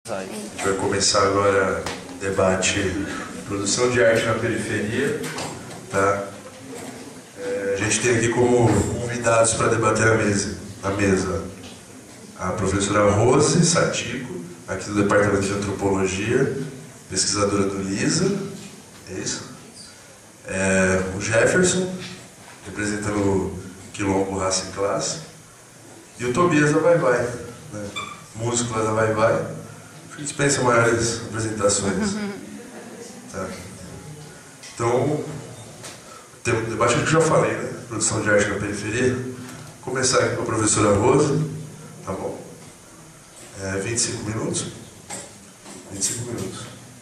A gente vai começar agora o debate produção de arte na periferia, tá? A gente tem aqui como convidados para debater a mesa a professora Rose Satico, aqui do Departamento de Antropologia, pesquisadora do LISA, é isso? O Jefferson, representando o Quilombo Raça e Classe, e o Tobias da Vai Vai, né? Músico lá da Vai Vai. Dispensa maiores apresentações. Tá. Então, o tema do debate que eu já falei, né? Produção de arte na periferia. Vou começar aqui com a professora Rosa, tá bom? 25 minutos. 25 minutos.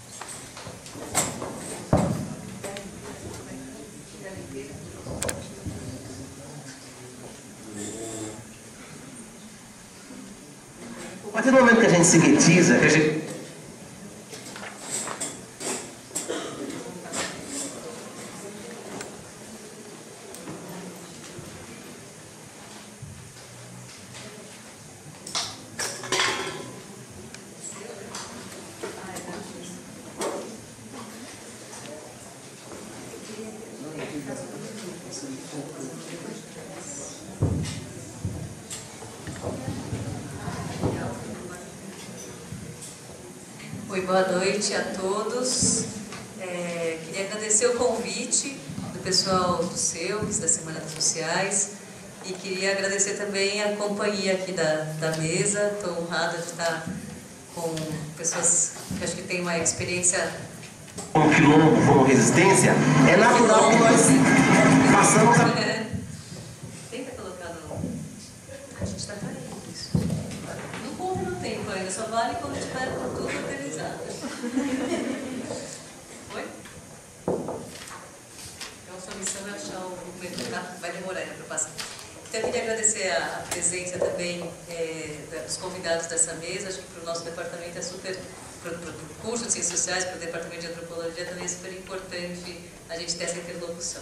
A partir do momento que a gente sintetiza, que a gente... Oi, boa noite a todos. Queria agradecer o convite do pessoal do SEUCS, da Semana das Sociais, e queria agradecer também a companhia aqui da mesa. Estou honrada de estar com pessoas que acho que têm uma experiência... Como quilombo, como resistência, é natural que nós façamos a... Tenta colocar no... A gente está caindo isso. Não conta no tempo ainda, só vale quando estiver tudo organizado. Oi? Então, sua missão é achar o documento, tá? Vai demorar ainda para passar. Então, eu queria agradecer a presença também dos convidados dessa mesa. Acho que para o nosso departamento é super... Para o curso de Ciências Sociais, para o Departamento de Antropologia, também é super importante a gente ter essa interlocução.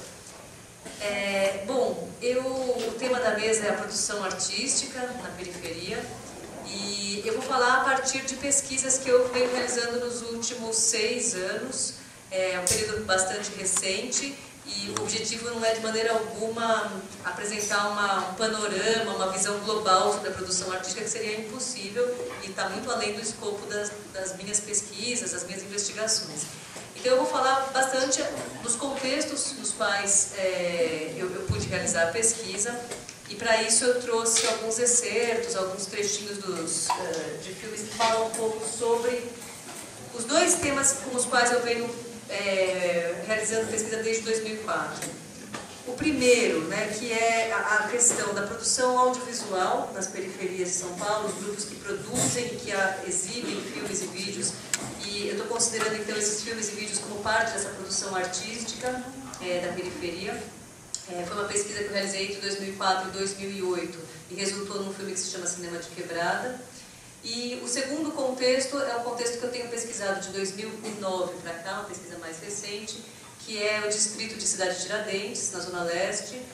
Bom, o tema da mesa é a produção artística na periferia, e eu vou falar a partir de pesquisas que eu venho realizando nos últimos 6 anos. É um período bastante recente, e o objetivo não é de maneira alguma apresentar um panorama, uma visão global sobre a produção artística, que seria impossível e está muito além do escopo das minhas pesquisas, das minhas investigações. Então eu vou falar bastante dos contextos nos quais eu pude realizar a pesquisa, e para isso eu trouxe alguns excertos, alguns trechinhos de filmes que falam um pouco sobre os dois temas com os quais eu venho realizando pesquisa desde 2004. O primeiro, né, que é a questão da produção audiovisual nas periferias de São Paulo, os grupos que produzem e que exibem filmes e vídeos, e eu estou considerando então esses filmes e vídeos como parte dessa produção artística da periferia. Foi uma pesquisa que eu realizei entre 2004 e 2008 e resultou num filme que se chama Cinema de Quebrada. E o segundo contexto é o contexto que eu tenho pesquisado de 2009 para cá, uma pesquisa mais recente, que é o distrito de Cidade de Tiradentes, na Zona Leste,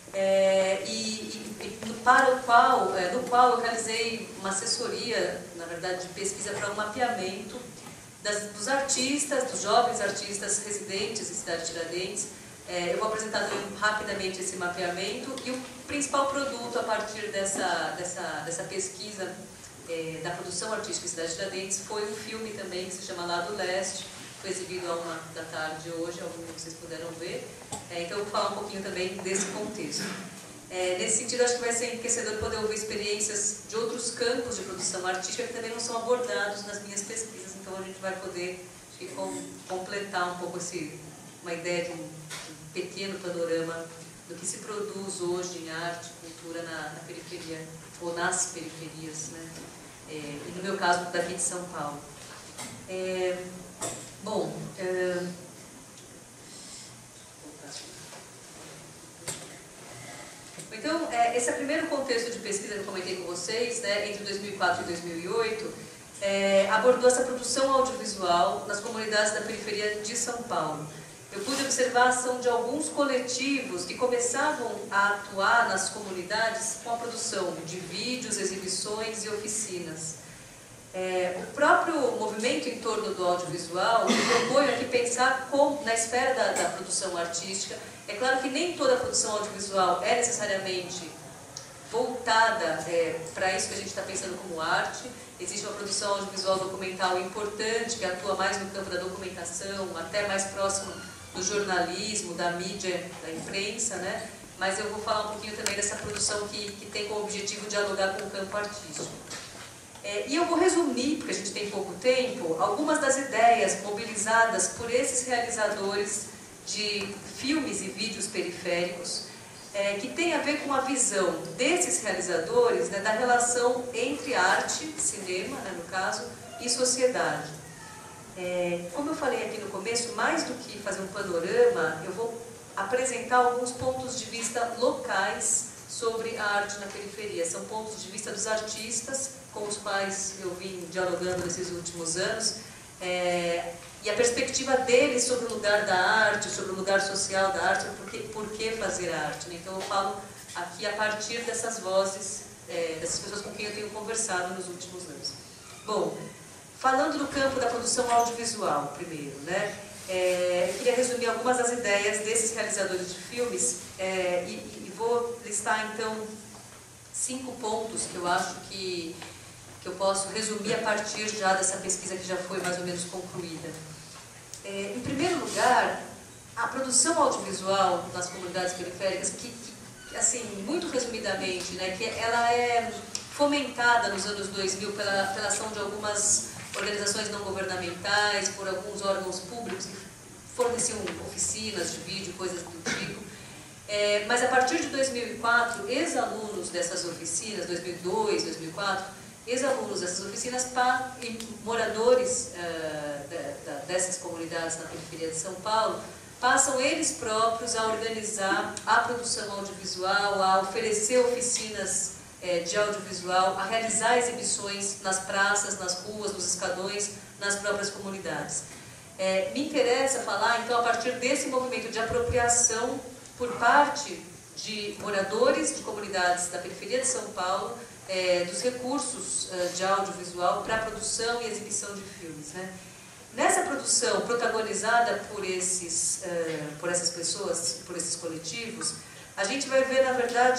no qual eu realizei uma assessoria, na verdade, de pesquisa para um mapeamento dos artistas, dos jovens artistas residentes em Cidade de Tiradentes. Eu vou apresentar rapidamente esse mapeamento, e o principal produto a partir dessa pesquisa da produção artística em Cidade de Tiradentes foi um filme também que se chama Lado Leste, foi exibido à 1h da tarde hoje, alguns de vocês puderam ver. Então eu vou falar um pouquinho também desse contexto. Nesse sentido, acho que vai ser enriquecedor poder ouvir experiências de outros campos de produção artística que também não são abordados nas minhas pesquisas, então a gente vai poder completar um pouco uma ideia de um pequeno panorama do que se produz hoje em arte, cultura na periferia, ou nas periferias, né? E no meu caso, daqui de São Paulo. Então, esse é o primeiro contexto de pesquisa que eu comentei com vocês, né, entre 2004 e 2008, abordou essa produção audiovisual nas comunidades da periferia de São Paulo. Eu pude observar a ação de alguns coletivos que começavam a atuar nas comunidades com a produção de vídeos, exibições e oficinas. O próprio movimento em torno do audiovisual propõe aqui pensar na esfera da produção artística. É claro que nem toda a produção audiovisual é necessariamente voltada para isso que a gente está pensando como arte. Existe uma produção audiovisual documental importante, que atua mais no campo da documentação, até mais próximo do jornalismo, da mídia, da imprensa, né? Mas eu vou falar um pouquinho também dessa produção que tem como objetivo dialogar com o campo artístico. E eu vou resumir, porque a gente tem pouco tempo, algumas das ideias mobilizadas por esses realizadores de filmes e vídeos periféricos, que tem a ver com a visão desses realizadores, né, da relação entre arte, cinema, né, no caso, e sociedade. Como eu falei aqui no começo, mais do que fazer um panorama, eu vou apresentar alguns pontos de vista locais sobre a arte na periferia. São pontos de vista dos artistas com os quais eu vim dialogando nesses últimos anos, e a perspectiva deles sobre o lugar da arte, sobre o lugar social da arte, por que fazer arte, né? Então eu falo aqui a partir dessas vozes, dessas pessoas com quem eu tenho conversado nos últimos anos. Bom, falando do campo da produção audiovisual primeiro, né? Eu queria resumir algumas das ideias desses realizadores de filmes e vou listar então 5 pontos que eu acho que eu posso resumir a partir já dessa pesquisa que já foi mais ou menos concluída. Em primeiro lugar, a produção audiovisual nas comunidades periféricas, que assim, muito resumidamente, né, que ela é fomentada nos anos 2000 pela ação de algumas organizações não governamentais, por alguns órgãos públicos que forneciam oficinas de vídeo, coisas do tipo. Mas a partir de 2004, ex-alunos dessas oficinas, 2002, 2004, ex-alunos dessas oficinas e moradores dessas comunidades na periferia de São Paulo passam eles próprios a organizar a produção audiovisual, a oferecer oficinas de audiovisual, a realizar exibições nas praças, nas ruas, nos escadões, nas próprias comunidades. Me interessa falar, então, a partir desse movimento de apropriação por parte de moradores de comunidades da periferia de São Paulo, dos recursos de audiovisual para a produção e exibição de filmes, né? Nessa produção protagonizada por essas pessoas, por esses coletivos, a gente vai ver, na verdade,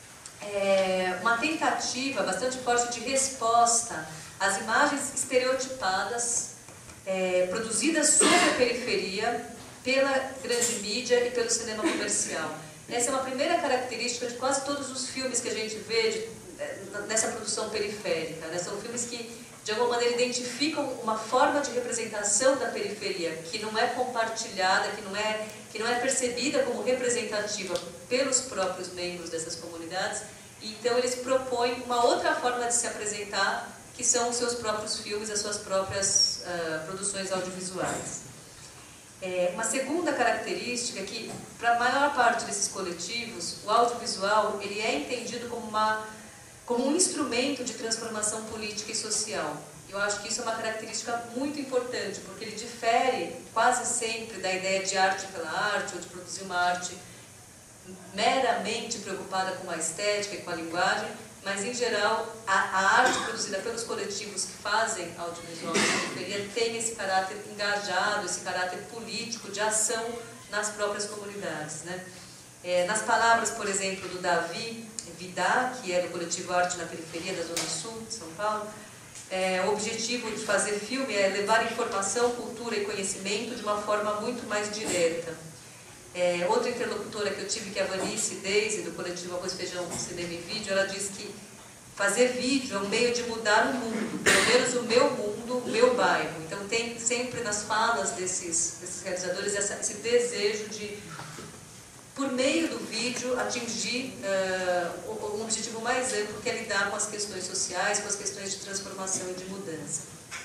uma tentativa bastante forte de resposta às imagens estereotipadas produzidas sobre a periferia pela grande mídia e pelo cinema comercial. Essa é uma primeira característica de quase todos os filmes que a gente vê nessa produção periférica, né? São filmes que, de alguma maneira, identificam uma forma de representação da periferia que não é compartilhada, que não é percebida como representativa pelos próprios membros dessas comunidades. E, então eles propõem uma outra forma de se apresentar, que são os seus próprios filmes, as suas próprias produções audiovisuais. Uma segunda característica é que, para a maior parte desses coletivos, o audiovisual ele é entendido como um instrumento de transformação política e social. Eu acho que isso é uma característica muito importante, porque ele difere quase sempre da ideia de arte pela arte, ou de produzir uma arte meramente preocupada com a estética e com a linguagem, mas, em geral, a arte produzida pelos coletivos que fazem audiovisual na periferia tem esse caráter engajado, esse caráter político de ação nas próprias comunidades, né? Nas palavras, por exemplo, do Davi Vidá, que é do coletivo Arte na Periferia da Zona Sul de São Paulo, o objetivo de fazer filme é levar informação, cultura e conhecimento de uma forma muito mais direta. Outra interlocutora que eu tive, que é a Vanice Daisy, do coletivo Arroz, Feijão, Cinema e Vídeo, ela diz que fazer vídeo é um meio de mudar o mundo, pelo menos o meu mundo, o meu bairro. Então tem sempre nas falas desses realizadores esse desejo de, por meio do vídeo, atingir um objetivo mais amplo, que é lidar com as questões sociais, com as questões de transformação e de mudança.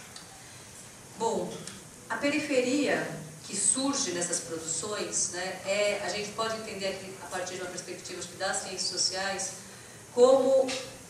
Bom, a periferia que surge nessas produções, né, a gente pode entender aqui, a partir de uma perspectiva das ciências sociais, como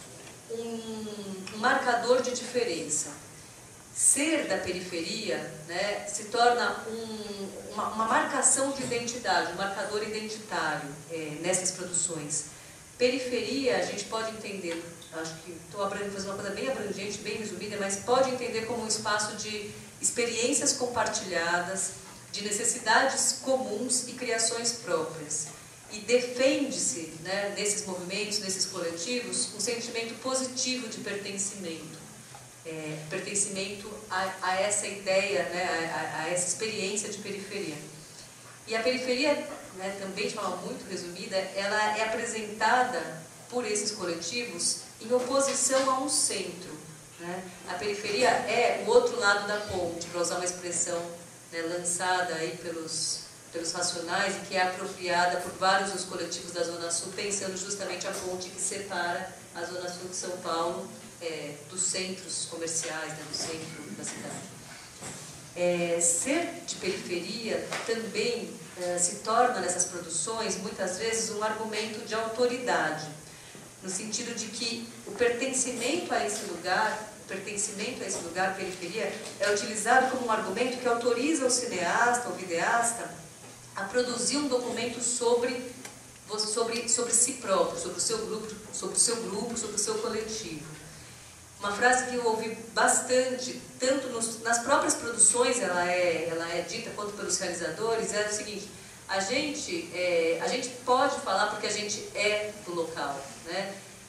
um marcador de diferença. Ser da periferia, né, se torna uma marcação de identidade, um marcador identitário nessas produções. Periferia, a gente pode entender, acho que estou fazendo uma coisa bem abrangente, bem resumida, mas pode entender como um espaço de experiências compartilhadas, de necessidades comuns e criações próprias. E defende-se, né, nesses movimentos, nesses coletivos, um sentimento positivo de pertencimento. Pertencimento a essa ideia, né, a essa experiência de periferia. E a periferia, né, também de forma muito resumida, ela é apresentada por esses coletivos em oposição a um centro. Né? A periferia é o outro lado da ponte, para usar uma expressão, né, lançada aí pelos racionais e que é apropriada por vários dos coletivos da Zona Sul, pensando justamente a ponte que separa a Zona Sul de São Paulo dos centros comerciais, né, do centro da cidade. Ser de periferia também se torna nessas produções, muitas vezes, um argumento de autoridade, no sentido de que o pertencimento a esse lugar, periferia, é utilizado como um argumento que autoriza o cineasta ou videasta a produzir um documento sobre si próprio, sobre o seu grupo, sobre o seu coletivo. Uma frase que eu ouvi bastante, tanto nas próprias produções ela é dita, quanto pelos realizadores, é o seguinte: a gente pode falar porque a gente é do local, né?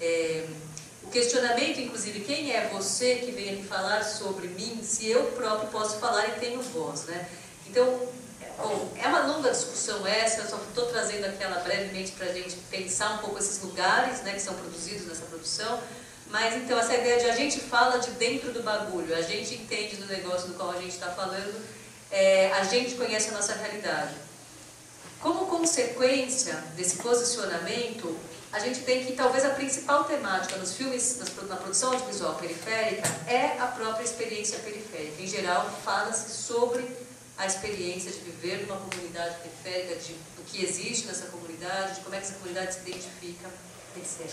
O questionamento, inclusive, quem é você que vem aqui falar sobre mim, se eu próprio posso falar e tenho voz, né? Então, bom, é uma longa discussão essa, eu só estou trazendo aqui ela brevemente para a gente pensar um pouco esses lugares, né, que são produzidos nessa produção. Mas então essa ideia de a gente fala de dentro do bagulho, a gente entende do negócio do qual a gente está falando, a gente conhece a nossa realidade. Como consequência desse posicionamento, a gente tem que, talvez a principal temática nos filmes, na produção audiovisual periférica, é a própria experiência periférica. Em geral, fala-se sobre a experiência de viver numa comunidade periférica, do que existe nessa comunidade, de como é que essa comunidade se identifica, etc.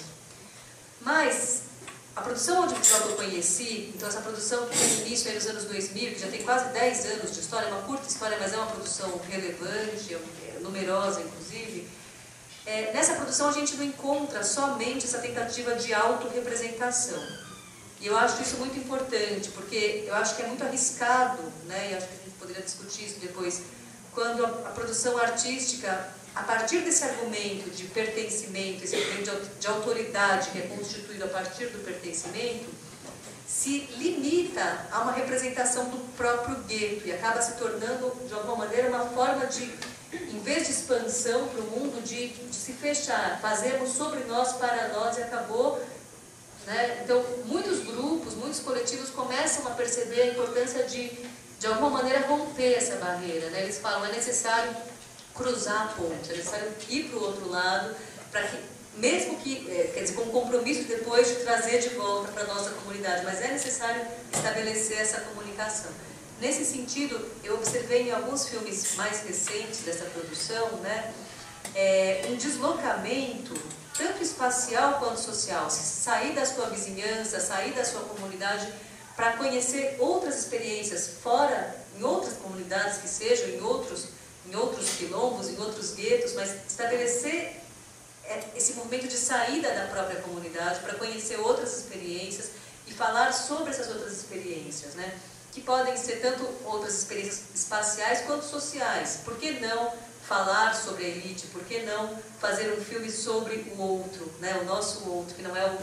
Mas a produção audiovisual que eu conheci, então essa produção que tem início aí nos anos 2000, que já tem quase 10 anos de história, é uma curta história, mas é uma produção relevante, numerosa inclusive, nessa produção a gente não encontra somente essa tentativa de autorrepresentação. E eu acho isso muito importante, porque eu acho que é muito arriscado, né, e acho que a gente poderia discutir isso depois, quando a produção artística, a partir desse argumento de pertencimento, esse argumento de autoridade que é constituído a partir do pertencimento, se limita a uma representação do próprio gueto e acaba se tornando, de alguma maneira, uma forma de, em vez de expansão para o mundo, de se fechar. Fazemos sobre nós, para nós e acabou. Né? Então, muitos grupos, muitos coletivos começam a perceber a importância de alguma maneira, romper essa barreira. Né? Eles falam, é necessário cruzar a ponte, é necessário ir para o outro lado, para que, mesmo que, quer dizer, com compromisso depois de trazer de volta para a nossa comunidade, mas é necessário estabelecer essa comunicação. Nesse sentido, eu observei em alguns filmes mais recentes dessa produção, né, um deslocamento, tanto espacial quanto social, sair da sua vizinhança, sair da sua comunidade, para conhecer outras experiências fora, em outras comunidades que sejam, em outros quilombos, em outros guetos, mas estabelecer esse movimento de saída da própria comunidade para conhecer outras experiências e falar sobre essas outras experiências, né? Que podem ser tanto outras experiências espaciais quanto sociais. Por que não falar sobre a elite? Por que não fazer um filme sobre o outro, né? O nosso outro, que não é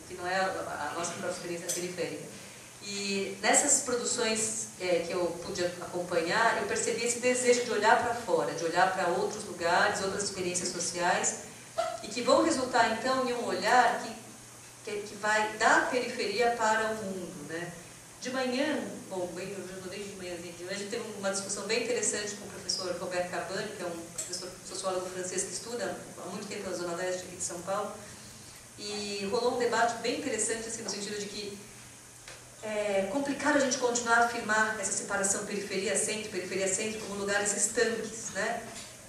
a nossa própria experiência periférica? E nessas produções que eu pude acompanhar, eu percebi esse desejo de olhar para fora, de olhar para outros lugares, outras experiências sociais, e que vão resultar então em um olhar que vai da periferia para o mundo, né? De manhã, bom, eu já não desde de manhãzinha, a gente teve uma discussão bem interessante com o professor Roberto Cabani, que é um professor sociólogo francês que estuda há muito tempo na Zona Leste aqui de São Paulo, e rolou um debate bem interessante, assim, no sentido de que é complicado a gente continuar a afirmar essa separação periferia-centro como lugares estanques, né?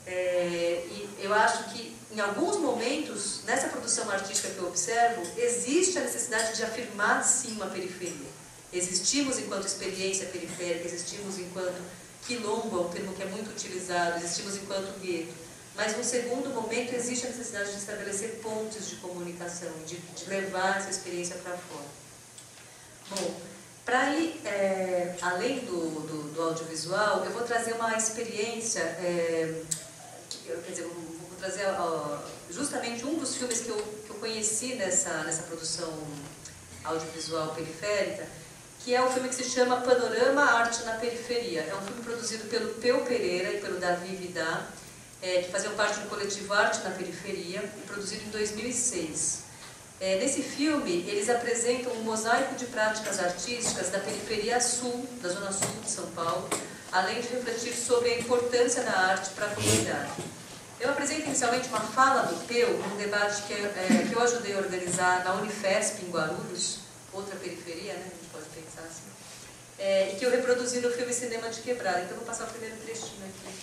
E eu acho que, em alguns momentos, nessa produção artística que eu observo, existe a necessidade de afirmar, sim, uma periferia. Existimos enquanto experiência periférica, existimos enquanto quilombo, é um termo que é muito utilizado, existimos enquanto gueto. Mas no segundo momento existe a necessidade de estabelecer pontes de comunicação, de levar essa experiência para fora. Bom, para ir além do audiovisual, eu vou trazer uma experiência, quer dizer, vou trazer justamente um dos filmes que eu conheci nessa produção audiovisual periférica, que é um filme que se chama Panorama Arte na Periferia. É um filme produzido pelo Peu Pereira e pelo Davi Vidá, que faziam parte do coletivo Arte na Periferia, e produzido em 2006. Nesse filme, eles apresentam um mosaico de práticas artísticas da periferia sul, da zona sul de São Paulo, além de refletir sobre a importância da arte para a comunidade. Eu apresento inicialmente uma fala do Peu, num debate que eu ajudei a organizar na Unifesp, em Guarulhos, outra periferia, né, a gente pode pensar assim, e que eu reproduzi no filme Cinema de Quebrada. Então, vou passar o primeiro trechinho aqui.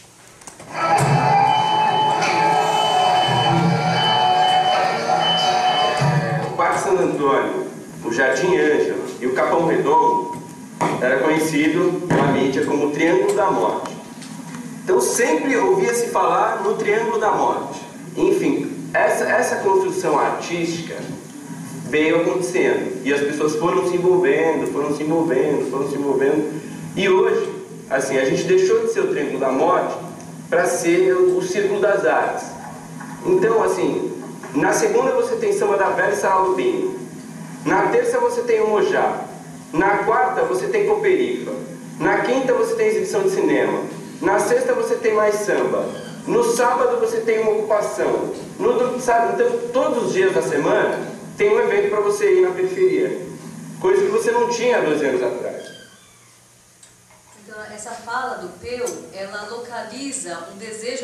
O Parque Santo Antônio, o Jardim Ângela e o Capão Redondo era conhecido na mídia como Triângulo da Morte. Então sempre ouvia-se falar no Triângulo da Morte. Enfim, essa construção artística veio acontecendo e as pessoas foram se envolvendo, e hoje, assim, a gente deixou de ser o Triângulo da Morte para ser o Círculo das Artes. Então, assim, na segunda você tem Samba da Velha e Sarau do Bingo. Na terça você tem o Mojá. Na quarta você tem Coperifa. Na quinta você tem exibição de cinema. Na sexta você tem mais samba. No sábado você tem uma ocupação. Então, todos os dias da semana tem um evento para você ir na periferia. Coisa que você não tinha há 2 anos atrás. Então, essa fala do Peu, ela localiza um desejo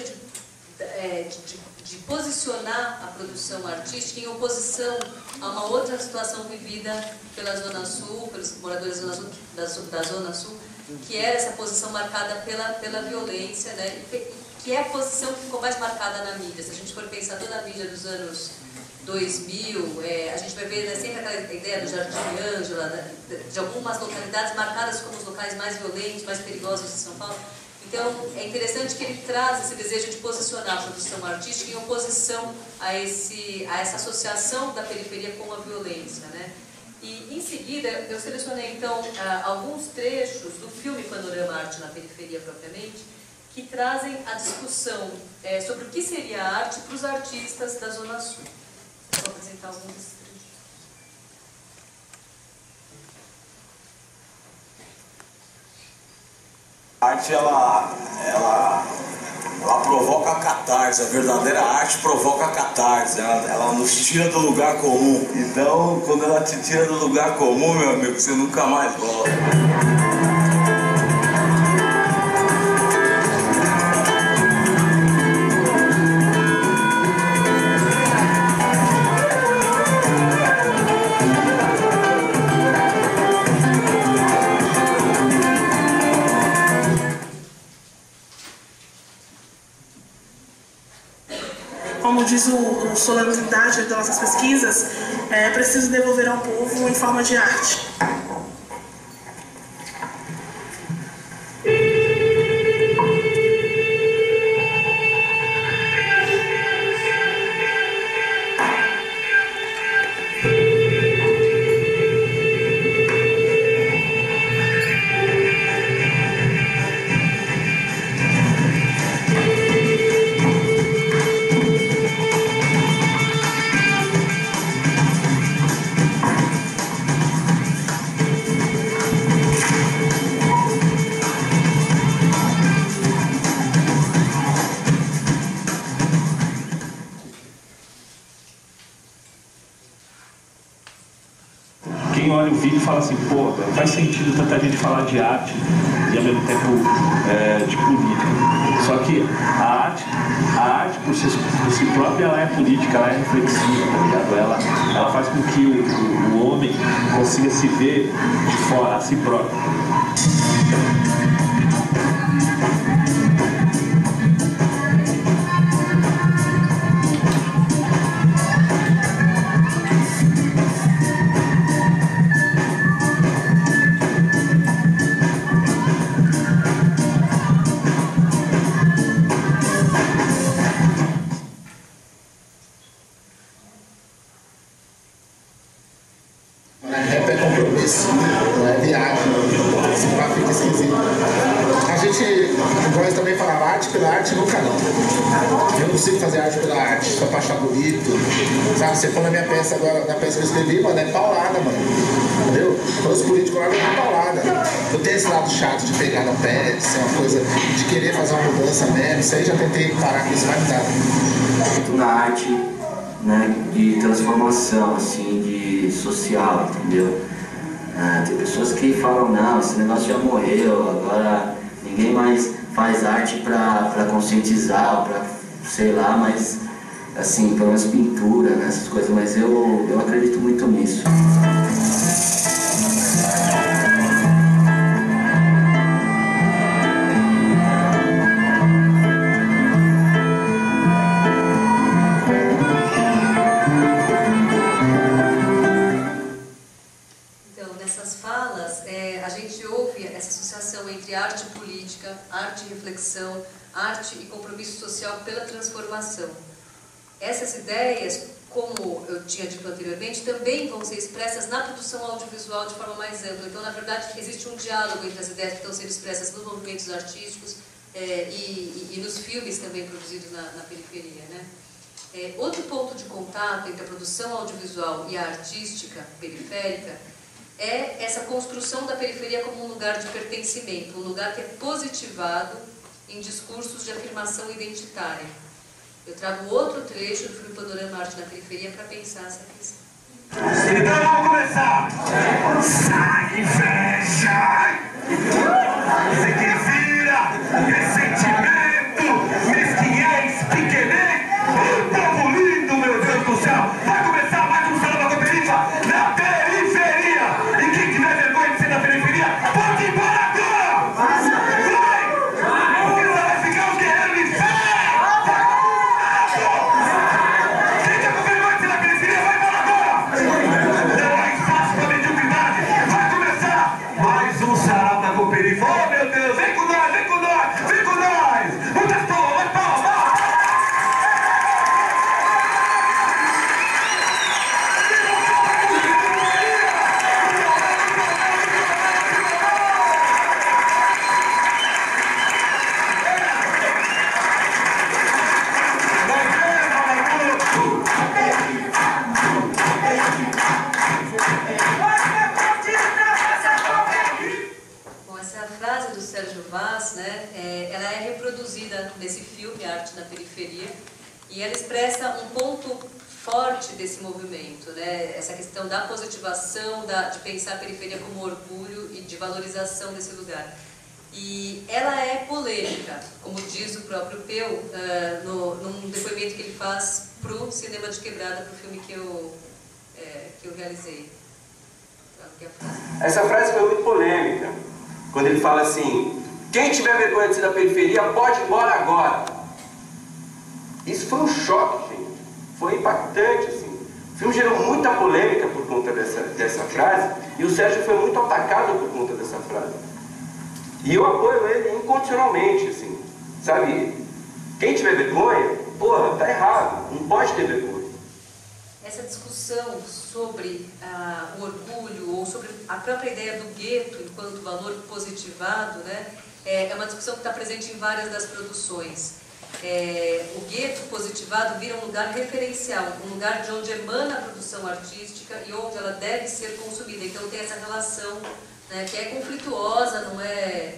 de posicionar a produção artística em oposição a uma outra situação vivida pela Zona Sul, pelos moradores da Zona Sul, que era essa posição marcada pela violência, né? Que é a posição que ficou mais marcada na mídia. Se a gente for pensar toda a mídia dos anos 2000, a gente vai ver, né, sempre aquela ideia do Jardim Ângela, de algumas localidades marcadas como os locais mais violentos, mais perigosos de São Paulo. Então, é interessante que ele traz esse desejo de posicionar a produção artística em oposição a essa associação da periferia com a violência, né? E, em seguida, eu selecionei, então, alguns trechos do filme Panorama Arte na Periferia, propriamente, que trazem a discussão sobre o que seria a arte para os artistas da Zona Sul. Vou apresentar alguns desses trechos. A arte, ela provoca a catarse, a verdadeira arte provoca a catarse, ela nos tira do lugar comum. Então, quando ela te tira do lugar comum, meu amigo, você nunca mais volta. Como diz o Solenidade das nossas pesquisas, é preciso devolver ao povo em forma de arte. Quem olha o vídeo fala assim, pô, não faz sentido tanta gente falar de arte e ao mesmo tempo de política. Só que a arte por si própria, ela é política, ela é reflexiva, tá ligado? Ela faz com que o homem consiga se ver de fora, a si próprio. mas também falava arte pela arte nunca não. Eu não consigo fazer arte pela arte, só pra achar bonito. Sabe, você for na minha peça agora, na peça que eu escrevi, mano, é paulada, mano. Entendeu? Os políticos lá é paulada. Eu tenho esse lado chato de pegar no pé, de ser uma coisa, de querer fazer uma mudança mesmo. Isso aí já tentei parar com isso, vai me dar. Muito na arte, né, de transformação, assim, de social, entendeu? Tem pessoas que falam, não, esse negócio já morreu, agora ninguém mais faz arte pra conscientizar, pra, sei lá, mas, assim, pelo menos pintura, né, essas coisas, mas eu acredito muito nisso. Entre arte e política, arte e reflexão, arte e compromisso social pela transformação. Essas ideias, como eu tinha dito anteriormente, também vão ser expressas na produção audiovisual de forma mais ampla. Então, na verdade, existe um diálogo entre as ideias que estão sendo expressas nos movimentos artísticos e nos filmes também produzidos na periferia, né? Outro ponto de contato entre a produção audiovisual e a artística periférica é essa construção da periferia como um lugar de pertencimento, um lugar que é positivado em discursos de afirmação identitária. Eu trago outro trecho do filme Panorama Arte na Periferia para pensar essa questão. Então vamos começar! Sai e fecha! Você que vira ressentimento, mesquinhez, pequenez, povo lindo, meu Deus do céu! Vai começar mais um Samba com Perifa na periferia! E quem tiver vergonha de ser da periferia, pode ir para agora! Vai! Porque só vai ficar os guerreiros de fé! Quem tá com vergonha de ser da periferia, vai para agora! Não há espaço para mediocridade! Vai começar mais um Sarau da Perifa! Oh, meu Deus! Vem com nós, vem com nós, vem com nós! Muitas palmas, palmas! Ela é reproduzida nesse filme, Arte na Periferia, e ela expressa um ponto forte desse movimento, né? Essa questão da positivação, de pensar a periferia como orgulho e de valorização desse lugar. E ela é polêmica, como diz o próprio Peu, num depoimento que ele faz para o Cinema de Quebrada, para o filme que eu realizei. Essa frase foi muito polêmica, quando ele fala assim: quem tiver vergonha de ser da periferia pode ir embora agora. Isso foi um choque, gente. Foi impactante, assim. O filme gerou muita polêmica por conta dessa frase, e o Sérgio foi muito atacado por conta dessa frase. E eu apoio ele incondicionalmente, assim. Sabe? Quem tiver vergonha, porra, tá errado. Não pode ter vergonha. Essa discussão sobre o orgulho, ou sobre a própria ideia do gueto enquanto valor positivado, né? É uma discussão que está presente em várias das produções. O gueto positivado vira um lugar referencial, um lugar de onde emana a produção artística e onde ela deve ser consumida. Então tem essa relação, né, que é conflituosa, não é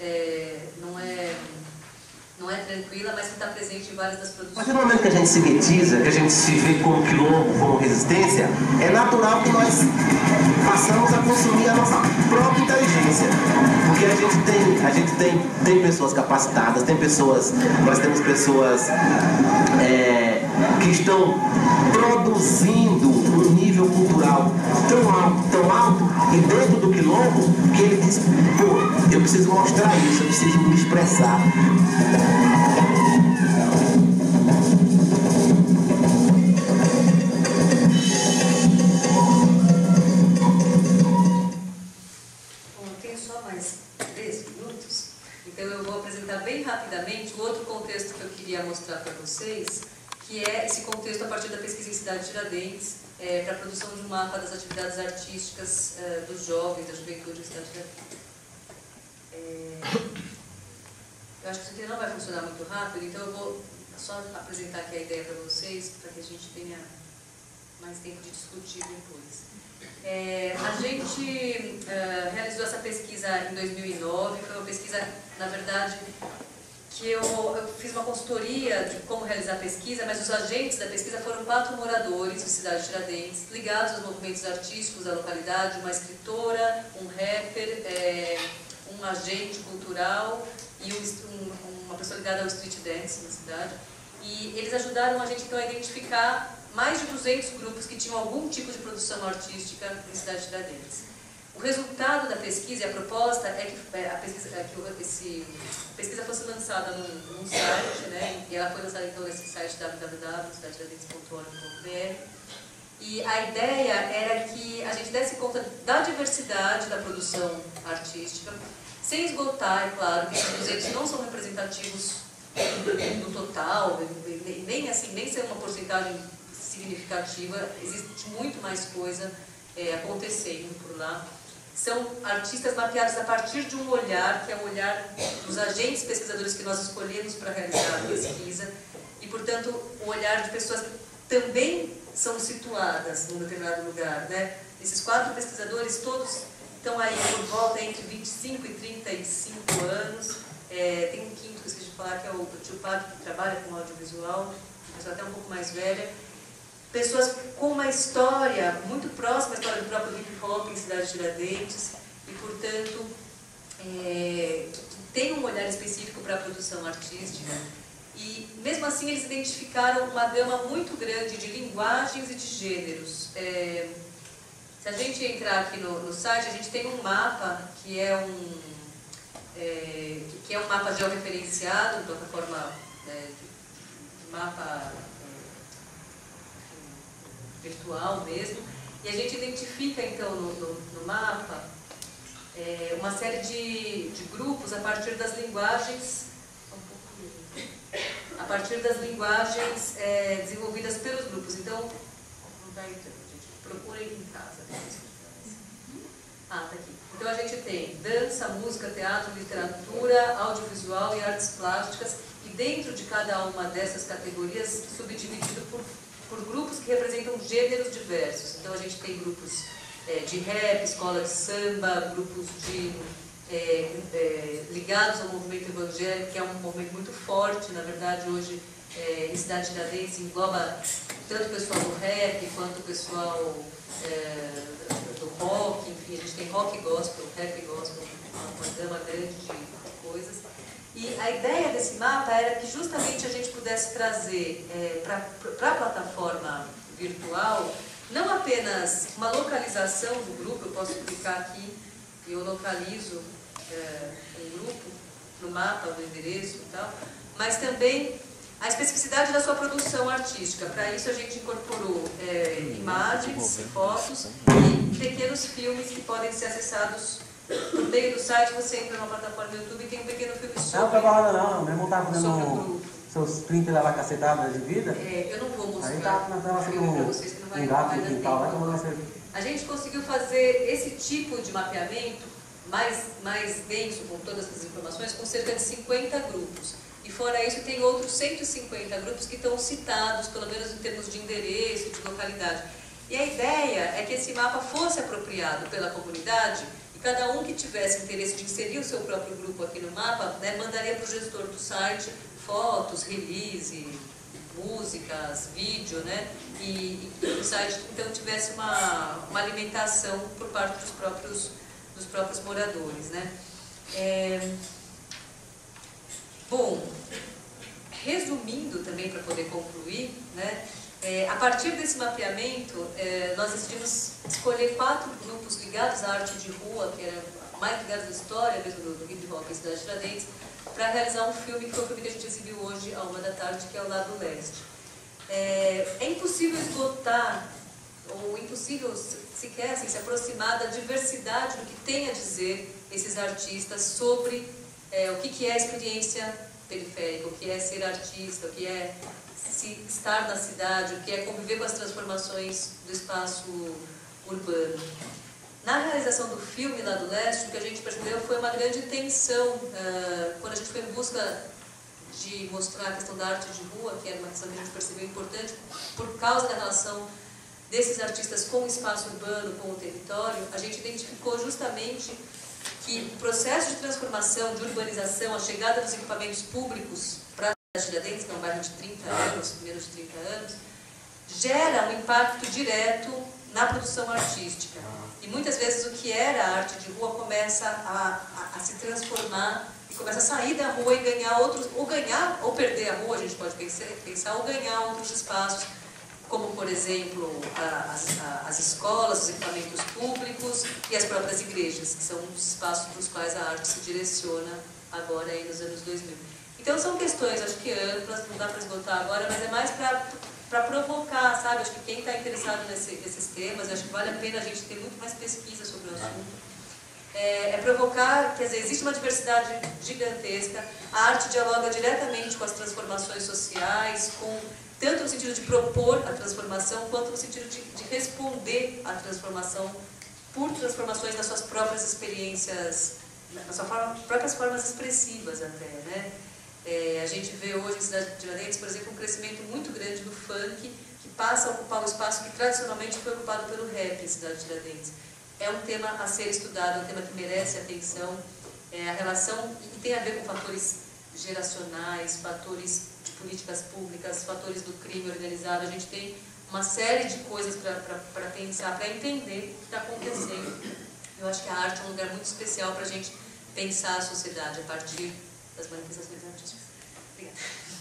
tranquila, mas que está presente em várias das produções. A partir do momento que a gente se guetiza, que a gente se vê como quilombo, como resistência, é natural que nós passamos a consumir a nossa própria inteligência. Porque a gente tem pessoas capacitadas, nós temos pessoas que estão produzindo um nível cultural tão alto, e dentro do quilombo, que ele diz, pô, eu preciso mostrar isso, eu preciso me expressar. Bom, eu tenho só mais 3 minutos, então eu vou apresentar bem rapidamente o outro contexto que eu queria mostrar para vocês, que é esse contexto a partir da pesquisa em Cidade Tiradentes, para a produção de um mapa das atividades artísticas dos jovens, da juventude em Cidade Tiradentes. Eu acho que isso aqui não vai funcionar muito rápido, então eu vou só apresentar aqui a ideia para vocês, para que a gente tenha mais tempo de discutir depois. A gente realizou essa pesquisa em 2009, foi uma pesquisa, na verdade, que eu fiz uma consultoria de como realizar a pesquisa, mas os agentes da pesquisa foram 4 moradores de Cidade de Tiradentes, ligados aos movimentos artísticos da localidade, uma escritora, um rapper, um agente cultural e uma pessoa ligada ao street dance na cidade. E eles ajudaram a gente então a identificar mais de 200 grupos que tinham algum tipo de produção artística em Cidade de Tiradentes. O resultado da pesquisa e a proposta é que a pesquisa fosse lançada num site, né? E ela foi lançada então nesse site www.cidadetiradentes.org.br. E a ideia era que a gente desse conta da diversidade da produção artística, sem esgotar, é claro, que esses 200 não são representativos do total, nem ser uma porcentagem significativa, existe muito mais coisa acontecendo por lá. São artistas mapeados a partir de um olhar, que é o olhar dos agentes pesquisadores que nós escolhemos para realizar a pesquisa, e, portanto, o olhar de pessoas que também são situadas num determinado lugar, né? Esses 4 pesquisadores, todos estão aí por volta entre 25 e 35 anos. Tem um quinto que eu esqueci de falar, que é o tio Pato, que trabalha com audiovisual, mas até um pouco mais velha. Pessoas com uma história muito próxima à história do próprio hip hop em Cidade de Tiradentes e, portanto, tem um olhar específico para a produção artística. E, mesmo assim, eles identificaram uma gama muito grande de linguagens e de gêneros. Se a gente entrar aqui no site, a gente tem um mapa que é um mapa georreferenciado, plataforma de mapa virtual mesmo, e a gente identifica então no mapa uma série de grupos a partir das linguagens desenvolvidas pelos grupos. Então, não está entrando, gente, procurem em casa. Tá aqui. Então a gente tem dança, música, teatro, literatura, audiovisual e artes plásticas, e dentro de cada uma dessas categorias subdividido por grupos que representam gêneros diversos. Então a gente tem grupos de rap, escola de samba, grupos ligados ao movimento evangélico, que é um movimento muito forte, na verdade, hoje em Cidade de Tiradentes, engloba tanto o pessoal do rap quanto o pessoal do rock, enfim, a gente tem rock gospel, rap gospel, uma gama grande de coisas. E a ideia desse mapa era que justamente a gente pudesse trazer para a plataforma virtual não apenas uma localização do grupo, eu posso clicar aqui e eu localizo um grupo no mapa, no endereço e tal, mas também a especificidade da sua produção artística. Para isso a gente incorporou imagens, fotos e pequenos filmes que podem ser acessados no meio do site. Você entra numa plataforma do YouTube e tem um pequeno filme sobre não trabalha não, meu irmão tá fazendo o grupo. Seus prints lá cacetadas de vida. Eu não vou mostrar. Aí tá na tela um gato no quintal lá que eu vou mostrar. A gente conseguiu fazer esse tipo de mapeamento mais denso, com todas as informações, com cerca de 50 grupos. E fora isso, tem outros 150 grupos que estão citados, pelo menos em termos de endereço, de localidade. E a ideia é que esse mapa fosse apropriado pela comunidade e cada um que tivesse interesse de inserir o seu próprio grupo aqui no mapa, né, mandaria para o gestor do site fotos, release, músicas, vídeo, né? E o site então tivesse uma alimentação por parte dos próprios moradores, né? Bom, resumindo também para poder concluir, né? A partir desse mapeamento, nós decidimos escolher 4 grupos ligados à arte de rua, que eram mais ligados à história mesmo do hip hop em Cidade de Tiradentes, para realizar um filme, que foi o filme que a gente exibiu hoje à 13h, que é o Lado Leste. É impossível esgotar, ou impossível sequer assim, se aproximar da diversidade do que tem a dizer esses artistas sobre o que é a experiência periférica, o que é ser artista, o que é estar na cidade, o que é conviver com as transformações do espaço urbano. Na realização do filme lá do Leste, o que a gente percebeu foi uma grande tensão, quando a gente foi em busca de mostrar a questão da arte de rua, que era uma questão que a gente percebeu importante, por causa da relação desses artistas com o espaço urbano, com o território, a gente identificou justamente que o processo de transformação, de urbanização, a chegada dos equipamentos públicos para a Tiradentes, que é um bairro de 30 anos, menos de 30 anos, gera um impacto direto na produção artística. E muitas vezes o que era a arte de rua começa a se transformar e começa a sair da rua e ganhar outros, ou perder a rua, a gente pode pensar, ou ganhar outros espaços, como, por exemplo, as escolas, os equipamentos públicos e as próprias igrejas, que são os espaços para os quais a arte se direciona agora aí nos anos 2000. Então são questões, acho que amplas, não dá para esgotar agora, mas é mais para provocar, sabe? Acho que quem está interessado nesses temas, acho que vale a pena a gente ter muito mais pesquisa sobre o assunto. É provocar, quer dizer, existe uma diversidade gigantesca, a arte dialoga diretamente com as transformações sociais, tanto no sentido de propor a transformação, quanto no sentido de responder à transformação por transformações nas suas próprias experiências, nas suas próprias formas expressivas até, né? A gente vê hoje em Cidade de Tiradentes, por exemplo, um crescimento muito grande do funk, que passa a ocupar um espaço que tradicionalmente foi ocupado pelo rap em Cidade de Tiradentes. É um tema a ser estudado, é um tema que merece atenção, a relação, e tem a ver com fatores geracionais, fatores de políticas públicas, fatores do crime organizado. A gente tem uma série de coisas para pensar, para entender o que está acontecendo. Eu acho que a arte é um lugar muito especial para a gente pensar a sociedade a partir das manifestações artísticas. Obrigada.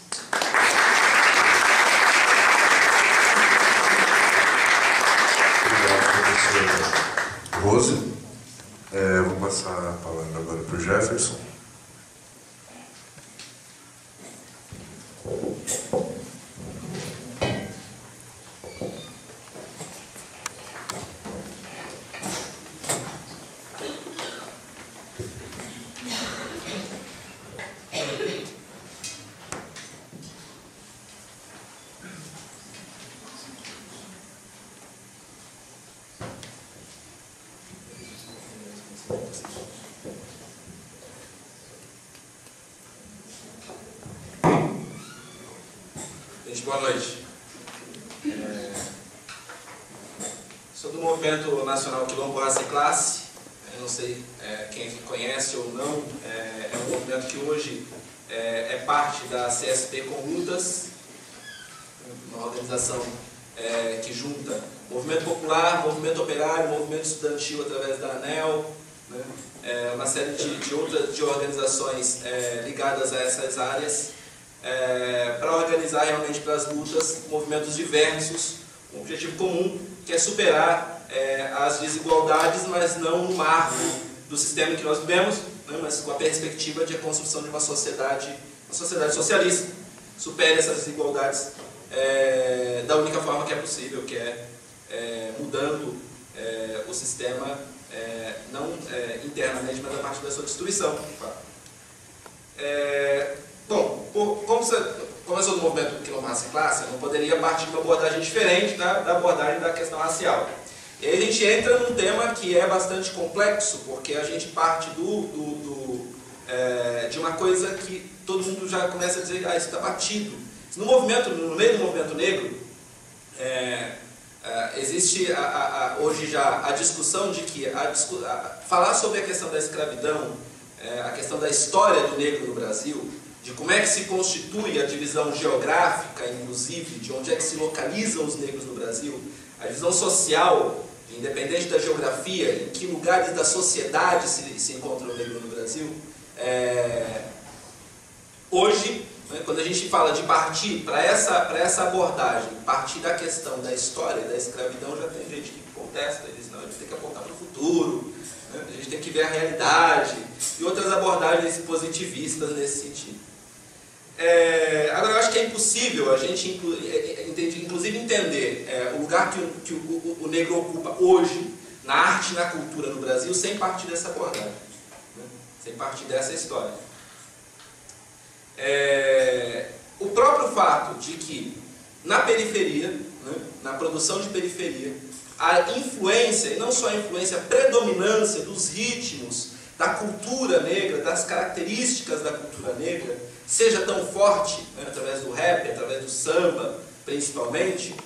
Obrigado, professora Rose. Eu vou passar a palavra agora para o Jefferson. Boa noite. Sou do Movimento Nacional Quilombo Raça e Classe. Eu não sei quem conhece ou não. É um movimento que hoje é parte da CSP com Lutas, uma organização que junta movimento popular, movimento operário, movimento estudantil através da ANEL, né? Uma série de organizações ligadas a essas áreas, para organizar realmente para as lutas movimentos diversos, com um objetivo comum, que é superar as desigualdades, mas não no marco do sistema que nós vivemos, né, mas com a perspectiva de a construção de uma sociedade socialista, supere essas desigualdades da única forma que é possível, que é mudando o sistema, não internamente, mas a partir da sua destruição. Bom, como eu sou do movimento Quilombo Raça e Classe, eu não poderia partir de uma abordagem diferente da abordagem da questão racial. E aí a gente entra num tema que é bastante complexo, porque a gente parte de uma coisa que todo mundo já começa a dizer, isso está batido. No meio do movimento negro, existe hoje já a discussão de que falar sobre a questão da escravidão, a questão da história do negro no Brasil, de como é que se constitui a divisão geográfica, inclusive, de onde é que se localizam os negros no Brasil, a divisão social, independente da geografia, em que lugares da sociedade se encontra o negro no Brasil. Hoje, né, quando a gente fala de partir para essa abordagem, partir da questão da história da escravidão, já tem gente que contesta, eles não, a gente tem que apontar para o futuro, né, a gente tem que ver a realidade, e outras abordagens positivistas nesse sentido. Agora, eu acho que é impossível a gente, inclusive, entender o lugar que o negro ocupa hoje, na arte e na cultura no Brasil, sem partir dessa abordagem, né? Sem partir dessa história. O próprio fato de que, na periferia, né, na produção de periferia, a influência, e não só a influência, a predominância dos ritmos da cultura negra, das características da cultura negra, seja tão forte, né, através do rap, através do samba, principalmente,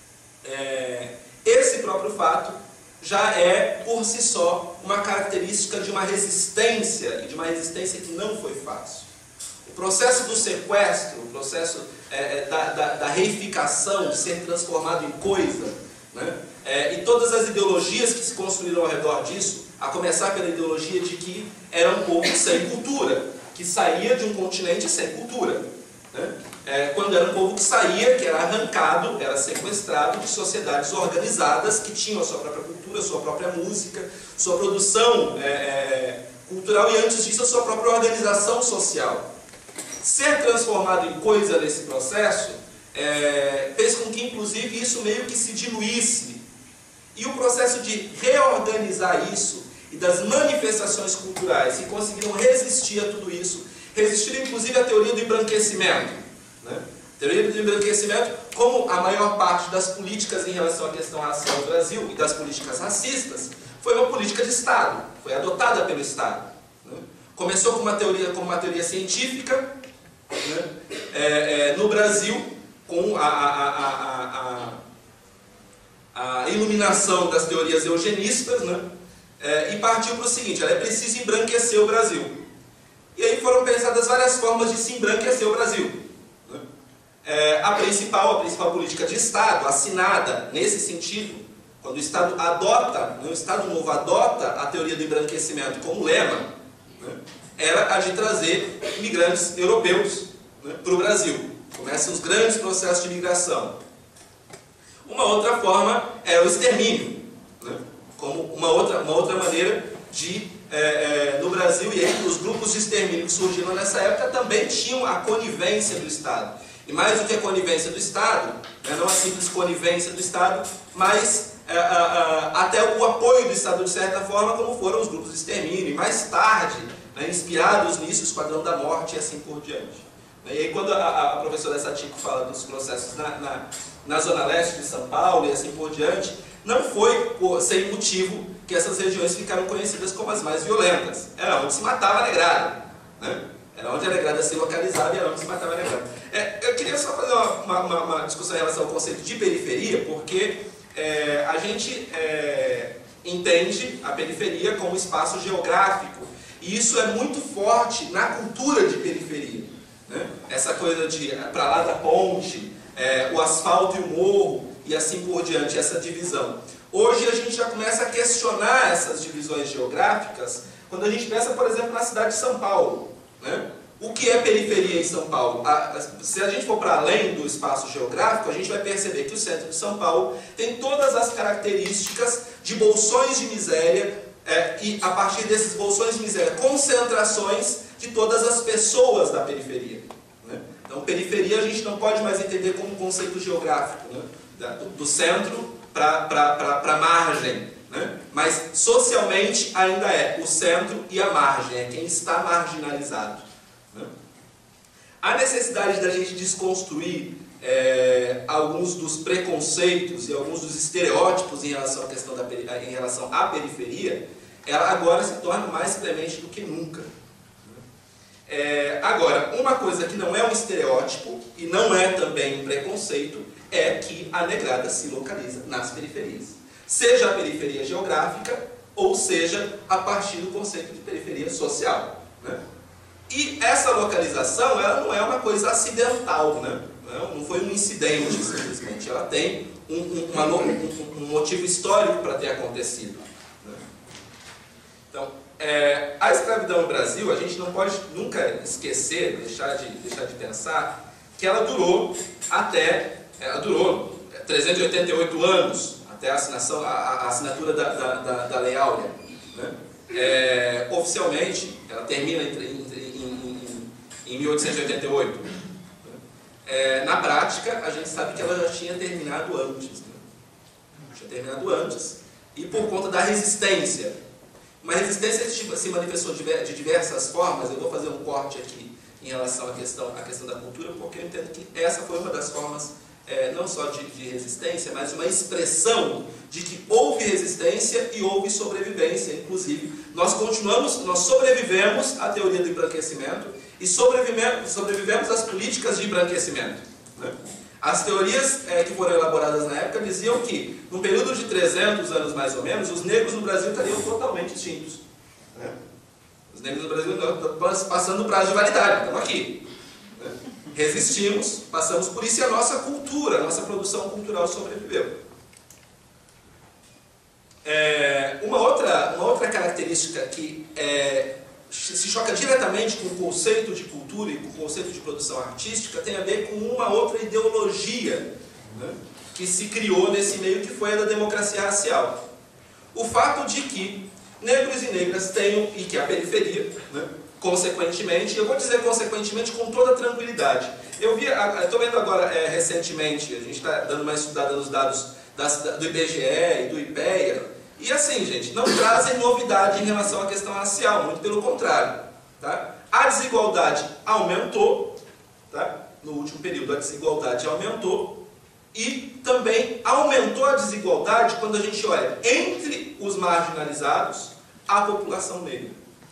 esse próprio fato já é, por si só, uma característica de uma resistência, e de uma resistência que não foi fácil. O processo do sequestro, o processo da reificação, de ser transformado em coisa, né, e todas as ideologias que se construíram ao redor disso, a começar pela ideologia de que era um povo sem cultura, que saía de um continente sem cultura, né? Quando era um povo que saía, que era arrancado, era sequestrado de sociedades organizadas que tinham a sua própria cultura, a sua própria música, sua produção cultural e, antes disso, a sua própria organização social. Ser transformado em coisa nesse processo fez com que, inclusive, isso meio que se diluísse. E o processo de reorganizar isso e das manifestações culturais que conseguiram resistir a tudo isso, resistiram inclusive à teoria do embranquecimento, né? A teoria do embranquecimento, como a maior parte das políticas em relação à questão racial no Brasil e das políticas racistas, foi uma política de Estado, foi adotada pelo Estado, né? Começou como uma teoria científica, né? No Brasil, com a iluminação das teorias eugenistas, né? E partiu para o seguinte: é preciso embranquecer o Brasil. E aí foram pensadas várias formas de se embranquecer o Brasil, né? A principal política de Estado, assinada nesse sentido, quando o Estado adota, o Estado Novo adota a teoria do embranquecimento como lema, né, era a de trazer imigrantes europeus, né, para o Brasil. Começam os grandes processos de migração. Uma outra forma é o extermínio, né, como uma outra maneira de, no Brasil, e aí os grupos de extermínio que surgiram nessa época também tinham a conivência do Estado. E mais do que a conivência do Estado, né, não a simples conivência do Estado, mas até o apoio do Estado de certa forma, como foram os grupos de extermínio. E mais tarde, né, inspirados nisso, o Esquadrão da Morte e assim por diante. E aí quando a professora Satiko fala dos processos na Zona Leste de São Paulo e assim por diante, não foi sem motivo que essas regiões ficaram conhecidas como as mais violentas. Era onde se matava a negrada, né? Era onde a negrada se localizava e era onde se matava a negrada. Eu queria só fazer uma discussão em relação ao conceito de periferia, porque a gente entende a periferia como espaço geográfico, e isso é muito forte na cultura de periferia, né? Essa coisa de para lá da ponte, o asfalto e o morro, e assim por diante, essa divisão. Hoje a gente já começa a questionar essas divisões geográficas quando a gente pensa, por exemplo, na cidade de São Paulo, né? O que é periferia em São Paulo? Se a gente for para além do espaço geográfico, a gente vai perceber que o centro de São Paulo tem todas as características de bolsões de miséria, e a partir desses bolsões de miséria, concentrações de todas as pessoas da periferia, né? Então, periferia a gente não pode mais entender como um conceito geográfico, né? Do centro para a margem, né? Mas socialmente ainda é o centro e a margem, é quem está marginalizado, né? A necessidade da gente desconstruir alguns dos preconceitos e alguns dos estereótipos em relação à questão em relação à periferia, ela agora se torna mais premente do que nunca. Agora, uma coisa que não é um estereótipo e não é também um preconceito é que a negrada se localiza nas periferias. Seja a periferia geográfica ou seja a partir do conceito de periferia social, né? E essa localização, ela não é uma coisa acidental, né? Não foi um incidente, simplesmente. Ela tem um motivo histórico para ter acontecido, né? Então, a escravidão no Brasil, a gente não pode nunca esquecer, deixar de pensar que ela durou 388 anos, até a assinatura da Lei Áurea, né? Oficialmente, ela termina em 1888. Na prática, a gente sabe que ela já tinha terminado antes, né? Tinha terminado antes, e por conta da resistência. Uma resistência se manifestou de diversas formas. Eu vou fazer um corte aqui em relação à questão da cultura, porque eu entendo que essa foi uma das formas não só de resistência, mas uma expressão de que houve resistência e houve sobrevivência. Inclusive, nós sobrevivemos à teoria do embranquecimento e sobrevivemos às políticas de embranquecimento, né? As teorias que foram elaboradas na época diziam que, num período de 300 anos mais ou menos, os negros no Brasil estariam totalmente extintos, né? Os negros no Brasil estão passando o prazo de validade, estamos aqui, né? Resistimos, passamos por isso e a nossa cultura, a nossa produção cultural sobreviveu. Uma outra característica que se choca diretamente com o conceito de cultura e com o conceito de produção artística tem a ver com uma outra ideologia, né, que se criou nesse meio, que foi a da democracia racial. O fato de que negros e negras tenham, e que a periferia, né, consequentemente, eu vou dizer consequentemente com toda tranquilidade. Eu estou vendo agora recentemente, a gente está dando uma estudada nos dados do IBGE e do IPEA, e assim, gente, não trazem novidade em relação à questão racial, muito pelo contrário, tá? A desigualdade aumentou, tá? No último período a desigualdade aumentou, e também aumentou a desigualdade quando a gente olha entre os marginalizados a população negra.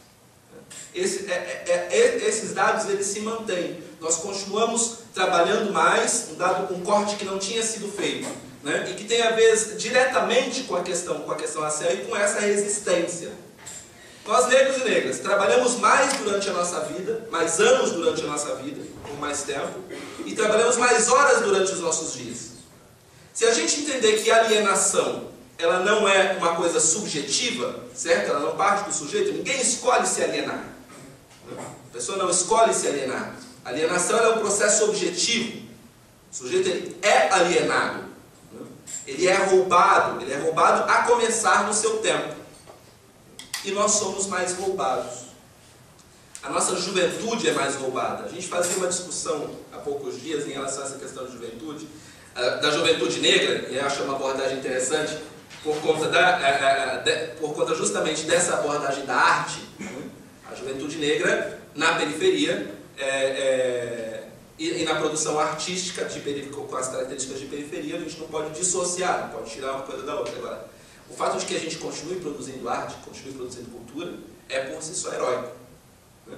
Esses dados eles se mantêm. Nós continuamos trabalhando mais, um corte que não tinha sido feito, né? E que tem a ver diretamente com a questão racial e com essa resistência. Nós, negros e negras, trabalhamos mais durante a nossa vida, mais anos durante a nossa vida, por mais tempo, e trabalhamos mais horas durante os nossos dias. Se a gente entender que a alienação, ela não é uma coisa subjetiva, certo? Ela não parte do sujeito, ninguém escolhe se alienar. A pessoa não escolhe se alienar. A alienação é um processo objetivo. O sujeito ele é alienado. Ele é roubado a começar no seu tempo. E nós somos mais roubados. A nossa juventude é mais roubada. A gente fazia uma discussão há poucos dias em relação a essa questão de juventude, da juventude negra, e eu acho uma abordagem interessante, por conta justamente dessa abordagem da arte. A juventude negra na periferia e na produção artística com as características de periferia, a gente não pode dissociar, não pode tirar uma coisa da outra. Agora, o fato de que a gente continue produzindo arte, continue produzindo cultura, é por si só heróico, né?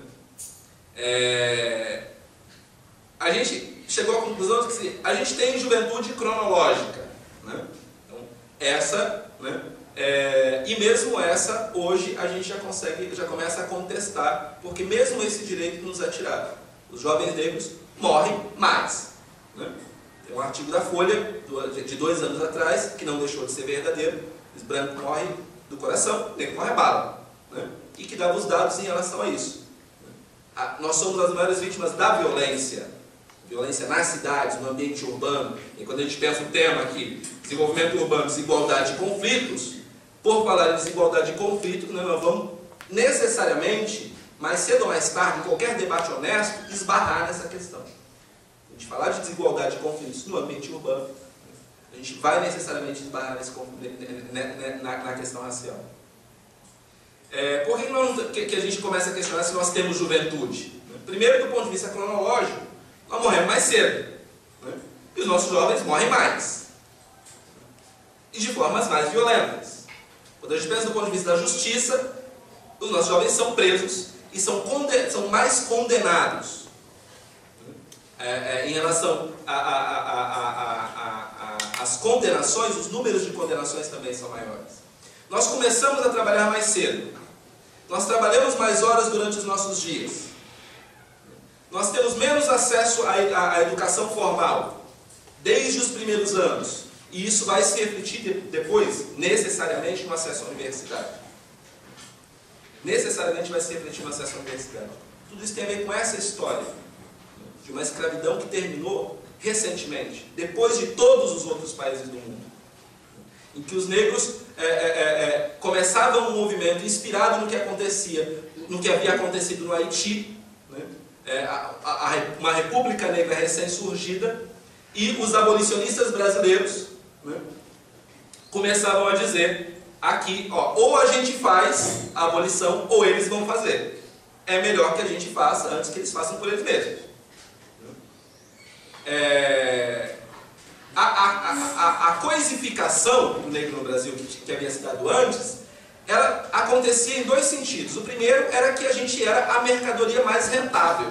A gente chegou à conclusão de que a gente tem juventude cronológica, né? Então, essa, né? E mesmo essa, hoje, a gente já começa a contestar, porque mesmo esse direito nos é tirado. Os jovens negros morrem mais, né? Tem um artigo da Folha, de 2 anos atrás, que não deixou de ser verdadeiro. Os brancos morrem do coração, o negro morre a bala, né? E que dava os dados em relação a isso. Nós somos as maiores vítimas da violência nas cidades, no ambiente urbano. E quando a gente pensa o tema aqui, desenvolvimento urbano, desigualdade e conflitos, por falar em desigualdade e conflito, nós vamos necessariamente, mais cedo ou mais tarde, em qualquer debate honesto, esbarrar nessa questão. A gente falar de desigualdade e conflitos no ambiente urbano, a gente vai necessariamente esbarrar na questão racial. Por que a gente começa a questionar se nós temos juventude? Primeiro, do ponto de vista cronológico, nós morremos mais cedo, né? E os nossos jovens morrem mais, e de formas mais violentas. Quando a gente pensa do ponto de vista da justiça, os nossos jovens são presos e são mais condenados. Em relação às condenações, os números de condenações também são maiores. Nós começamos a trabalhar mais cedo. Nós trabalhamos mais horas durante os nossos dias. Nós temos menos acesso à educação formal, desde os primeiros anos. E isso vai se refletir depois, necessariamente, no acesso à universidade. Necessariamente vai se refletir no acesso à universidade. Tudo isso tem a ver com essa história de uma escravidão que terminou recentemente, depois de todos os outros países do mundo, em que os negros começavam um movimento inspirado no que acontecia, no que havia acontecido no Haiti, né? Uma república negra recém-surgida, e os abolicionistas brasileiros, né, começavam a dizer aqui, ou a gente faz a abolição ou eles vão fazer. É melhor que a gente faça antes que eles façam por eles mesmos. A coisificação do negro no Brasil, que havia citado antes, ela acontecia em dois sentidos. O primeiro era que a gente era a mercadoria mais rentável.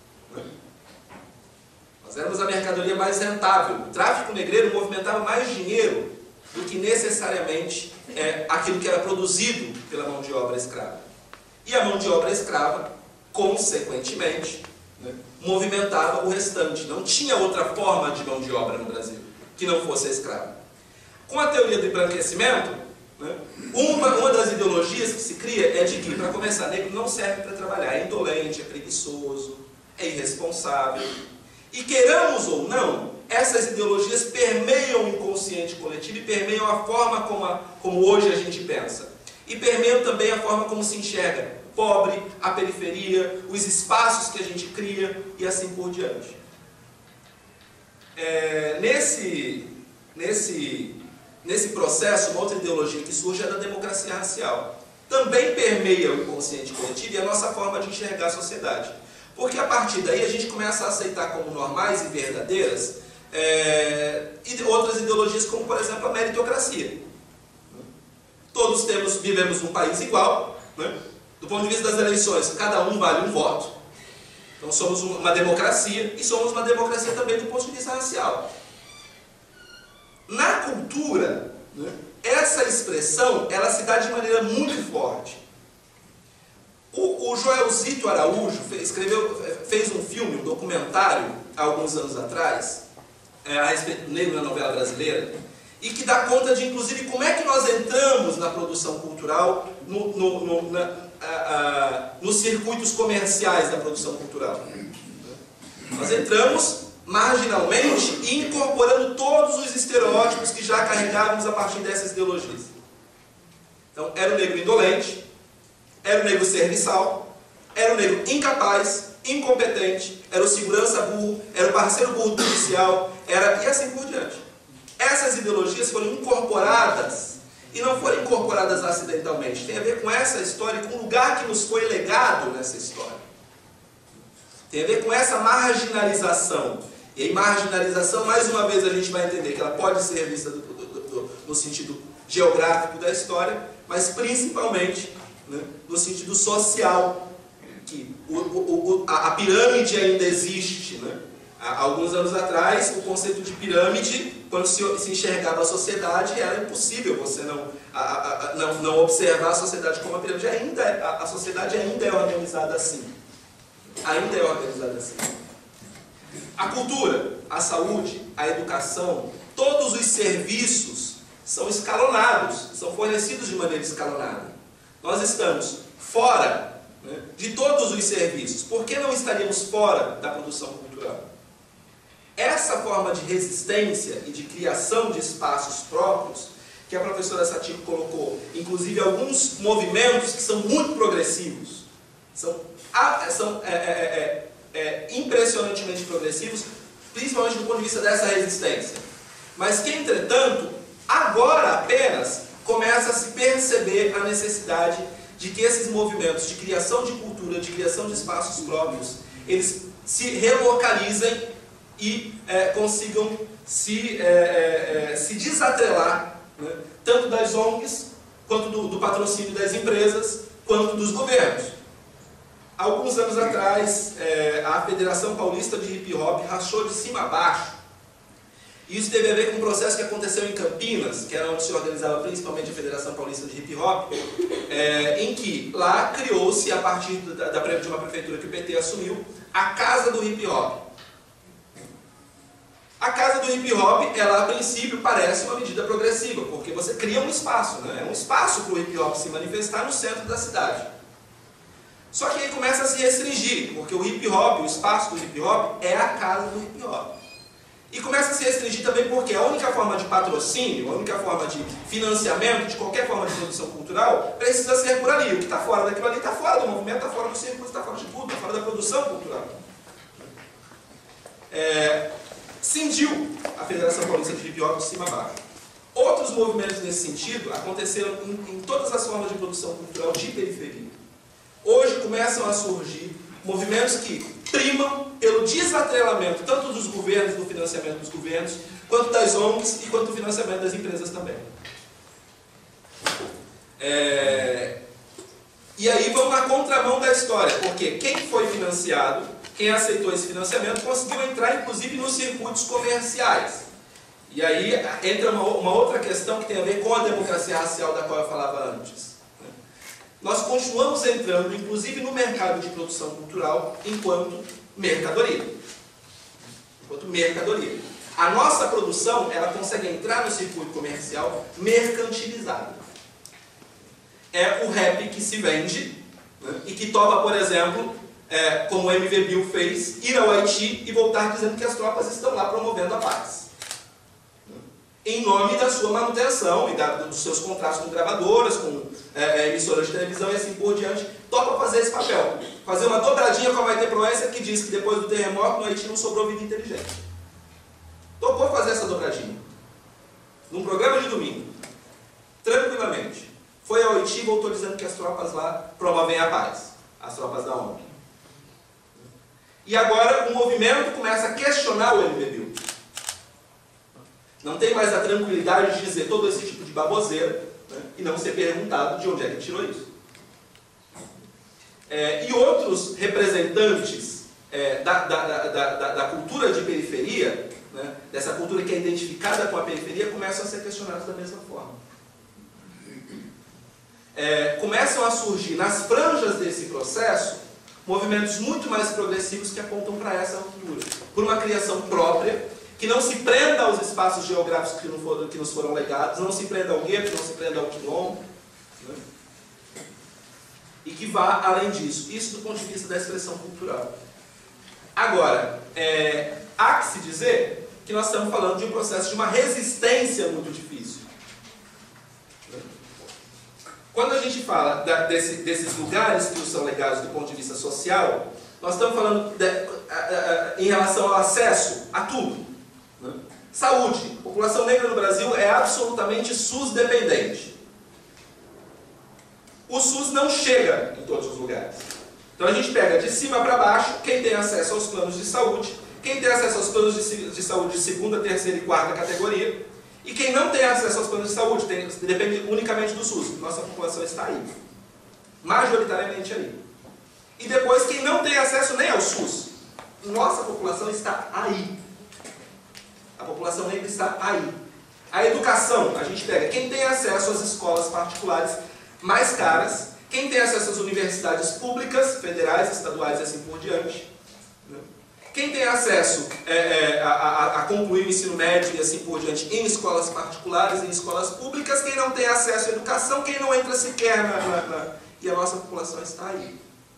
Nós éramos a mercadoria mais rentável. O tráfico negreiro movimentava mais dinheiro do que necessariamente aquilo que era produzido pela mão de obra escrava. E a mão de obra escrava, consequentemente, movimentava o restante. Não tinha outra forma de mão de obra no Brasil que não fosse a escrava. Com a teoria do embranquecimento, uma das ideologias que se cria é de que, para começar, negro não serve para trabalhar, é indolente, é preguiçoso, é irresponsável. E queiramos ou não, essas ideologias permeiam o inconsciente coletivo e permeiam a forma como hoje a gente pensa. E permeiam também a forma como se enxerga pobre, a periferia, os espaços que a gente cria e assim por diante. Nesse processo, uma outra ideologia que surge é a da democracia racial. Também permeia o inconsciente coletivo e a nossa forma de enxergar a sociedade. Porque a partir daí a gente começa a aceitar como normais e verdadeiras outras ideologias, como por exemplo a meritocracia. Todos vivemos num país igual, do ponto de vista das eleições, cada um vale um voto. Então somos uma democracia e somos uma democracia também do ponto de vista racial. Na cultura, essa expressão ela se dá de maneira muito forte. O Joelzito Araújo fez um filme, um documentário, há alguns anos atrás, a respeito do negro na novela brasileira, e que dá conta de, inclusive, como é que nós entramos na produção cultural, nos circuitos comerciais da produção cultural. Nós entramos marginalmente e incorporando todos os estereótipos que já carregávamos a partir dessas ideologias. Então, era o negro indolente, era o negro serviçal, era o negro incapaz, incompetente, era o segurança burro, era o parceiro burro policial, e assim por diante. Essas ideologias foram incorporadas, e não foram incorporadas acidentalmente, tem a ver com essa história, com o lugar que nos foi legado nessa história. Tem a ver com essa marginalização. E aí, marginalização, mais uma vez, a gente vai entender que ela pode ser vista no sentido geográfico da história, mas principalmente no sentido social, que a pirâmide ainda existe. Há alguns anos atrás, o conceito de pirâmide, quando se enxergava a sociedade, era impossível você não observar a sociedade como uma pirâmide. A sociedade ainda é organizada assim. Ainda é organizada assim. A cultura, a saúde, a educação, todos os serviços são escalonados, são fornecidos de maneira escalonada. Nós estamos fora de todos os serviços. Por que não estaríamos fora da produção cultural? Essa forma de resistência e de criação de espaços próprios, que a professora Satiko colocou, inclusive alguns movimentos que são muito progressivos, são impressionantemente progressivos, principalmente do ponto de vista dessa resistência. Mas que, entretanto, agora apenas começa a se perceber a necessidade de que esses movimentos de criação de cultura, de criação de espaços próprios, eles se relocalizem e consigam se desatrelar, tanto das ONGs, quanto do patrocínio das empresas, quanto dos governos. Alguns anos atrás, a Federação Paulista de Hip Hop rachou de cima a baixo. Isso teve a ver com um processo que aconteceu em Campinas, que era onde se organizava principalmente a Federação Paulista de Hip Hop, em que lá criou-se, a partir de uma prefeitura que o PT assumiu, a Casa do Hip Hop. A Casa do Hip Hop, ela a princípio parece uma medida progressiva, porque você cria um espaço, é um espaço para o hip hop se manifestar no centro da cidade. Só que aí começa a se restringir, porque o hip hop, o espaço do hip hop, é a casa do hip hop. E começa a se restringir também porque a única forma de patrocínio, a única forma de financiamento de qualquer forma de produção cultural precisa ser por ali. O que está fora daquilo ali está fora do movimento, está fora do circuito, está fora de tudo, está fora da produção cultural. Cindiu a Federação Paulista de Hip Hop de cima a baixo. Outros movimentos nesse sentido aconteceram em todas as formas de produção cultural de periferia. Hoje começam a surgir movimentos que primam pelo desatrelamento tanto dos governos, do financiamento dos governos, quanto das ONGs e quanto do financiamento das empresas também. E aí vão na contramão da história, porque quem foi financiado, quem aceitou esse financiamento, conseguiu entrar inclusive nos circuitos comerciais. E aí entra uma outra questão que tem a ver com a democracia racial da qual eu falava antes. Nós continuamos entrando, inclusive, no mercado de produção cultural enquanto mercadoria. A nossa produção, ela consegue entrar no circuito comercial mercantilizado. É o rap que se vende, né, e que topa, por exemplo, como o MV Bill fez, ir ao Haiti e voltar dizendo que as tropas estão lá promovendo a paz. Em nome da sua manutenção e dos seus contratos com gravadoras, com emissoras de televisão e assim por diante, topa fazer esse papel. Fazer uma dobradinha com a Maite Proença, que diz que depois do terremoto no Haiti não sobrou vida inteligente. Topou fazer essa dobradinha. Num programa de domingo. Tranquilamente. Foi ao Haiti e voltou dizendo que as tropas lá promovem a paz. As tropas da ONU. E agora o movimento começa a questionar o MV Bill. Não tem mais a tranquilidade de dizer todo esse tipo de baboseira, né, e não ser perguntado de onde é que tirou isso. E outros representantes da cultura de periferia, né, dessa cultura que é identificada com a periferia, começam a ser questionados da mesma forma. Começam a surgir nas franjas desse processo movimentos muito mais progressivos que apontam para essa ruptura, por uma criação própria, que não se prenda aos espaços geográficos que nos foram legados, não se prenda ao gueto, não se prenda ao quilombo, né? E que vá além disso. Isso do ponto de vista da expressão cultural. Agora, há que se dizer que nós estamos falando de um processo de uma resistência muito difícil. Quando a gente fala desses lugares que nos são legados do ponto de vista social, nós estamos falando em relação ao acesso a tudo. Saúde. A população negra no Brasil é absolutamente SUS dependente. O SUS não chega em todos os lugares. Então a gente pega de cima para baixo quem tem acesso aos planos de saúde, quem tem acesso aos planos de saúde de segunda, terceira e quarta categoria, e quem não tem acesso aos planos de saúde, depende unicamente do SUS. Nossa população está aí. Majoritariamente aí. E depois quem não tem acesso nem ao SUS. Nossa população está aí. A população negra está aí. A educação, a gente pega quem tem acesso às escolas particulares mais caras, quem tem acesso às universidades públicas, federais, estaduais e assim por diante. Quem tem acesso a concluir o ensino médio e assim por diante em escolas particulares, em escolas públicas, quem não tem acesso à educação, quem não entra sequer E a nossa população está aí.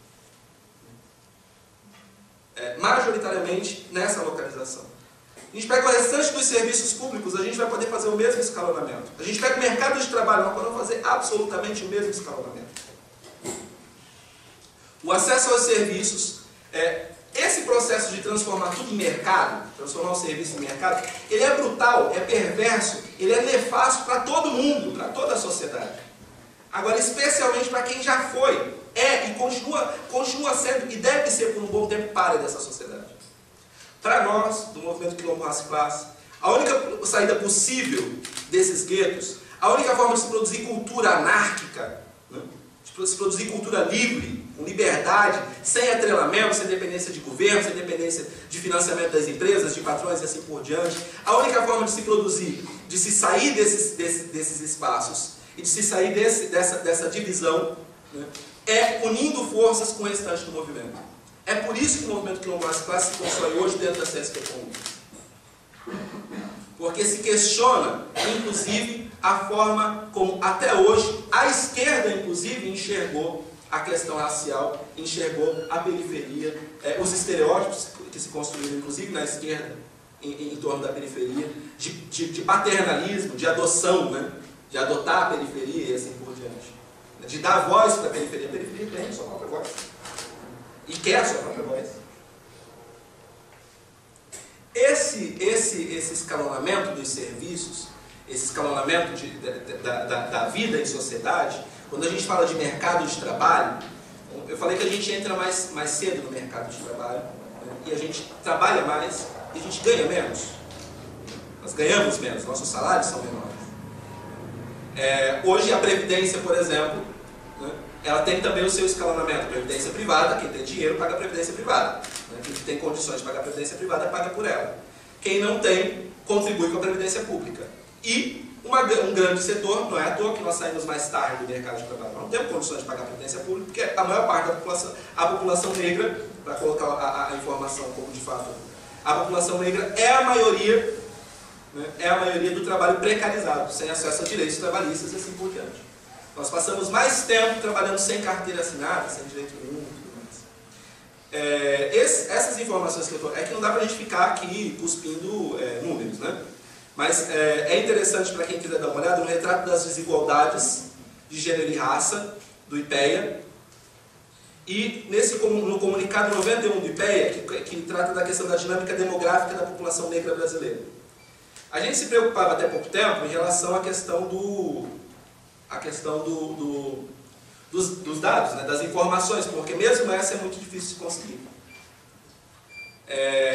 Majoritariamente nessa localização. A gente pega o restante dos serviços públicos, a gente vai poder fazer o mesmo escalonamento. A gente pega o mercado de trabalho, nós podemos fazer absolutamente o mesmo escalonamento. O acesso aos serviços, esse processo de transformar tudo em mercado, transformar o serviço em mercado, ele é brutal, é perverso, ele é nefasto para todo mundo, para toda a sociedade. Agora, especialmente para quem já foi, e continua sendo, e deve ser por um bom tempo, párea dessa sociedade. Para nós, do movimento Quilombo Raça e Classe, a única saída possível desses guetos, a única forma de se produzir cultura anárquica, né, de se produzir cultura livre, com liberdade, sem atrelamento, sem dependência de governo, sem dependência de financiamento das empresas, de patrões e assim por diante, a única forma de se produzir, de se sair desses espaços e de se sair dessa divisão, né, é unindo forças com o restante do movimento. É por isso que o movimento Quilombo Raça e Classe se constrói hoje dentro da CSP Comum. Porque se questiona, inclusive, a forma como, até hoje, a esquerda, inclusive, enxergou a questão racial, enxergou a periferia, os estereótipos que se construíram, inclusive, na esquerda, em torno da periferia, de paternalismo, de adoção, né? De adotar a periferia e assim por diante. De dar voz para a periferia. A periferia tem a sua própria voz. E quer a sua própria voz. Esse escalonamento dos serviços, esse escalonamento da vida em sociedade, quando a gente fala de mercado de trabalho, eu falei que a gente entra mais cedo no mercado de trabalho, e a gente trabalha mais e a gente ganha menos. Nós ganhamos menos, nossos salários são menores. Hoje a Previdência, por exemplo, né, ela tem também o seu escalonamento. Previdência privada, quem tem dinheiro paga a Previdência privada. Né, quem tem condições de pagar a Previdência privada paga por ela. Quem não tem, contribui com a Previdência pública. E um grande setor, não é à toa que nós saímos mais tarde do mercado de trabalho. Nós não temos condições de pagar a Previdência pública, porque a maior parte da população, a população negra, para colocar a informação como de fato, a população negra é a maioria, né, é a maioria do trabalho precarizado, sem acesso a direitos trabalhistas e assim por diante. Nós passamos mais tempo trabalhando sem carteira assinada, sem direito nenhum e tudo mais. Essas informações que eu estou... É que não dá para a gente ficar aqui cuspindo números, né? Mas é interessante para quem quiser dar uma olhada no retrato das desigualdades de gênero e raça do IPEA. E no comunicado 91 do IPEA, que trata da questão da dinâmica demográfica da população negra brasileira. A gente se preocupava até pouco tempo em relação à questão dos dados, né, das informações, porque mesmo essa é muito difícil de conseguir.